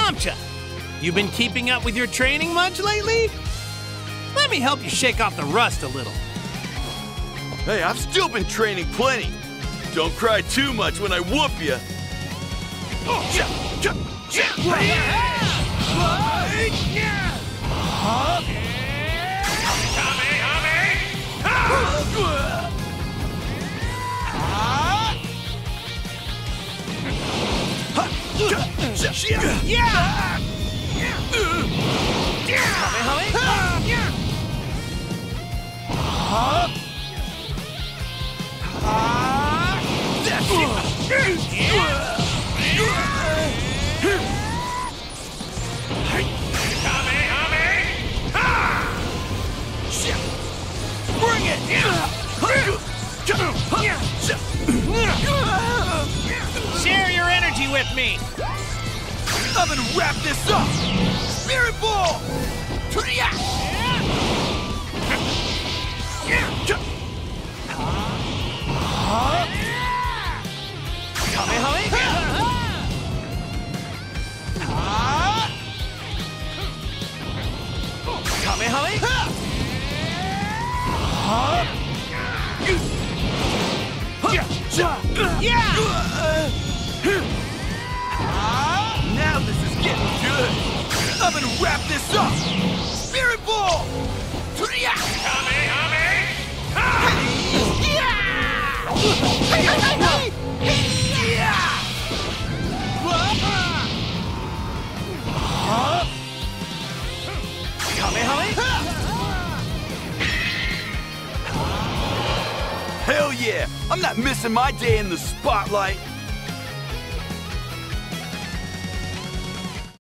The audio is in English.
Yamcha, you been keeping up with your training much lately? Let me help you shake off the rust a little. Hey, I've still been training plenty. Don't cry too much when I whoop you. Bring it! Share your energy with me! I'm gonna wrap this up! Spirit Ball! Now this is getting good! I'm gonna wrap this up! Spirit Ball! Hell yeah! I'm not missing my day in the spotlight!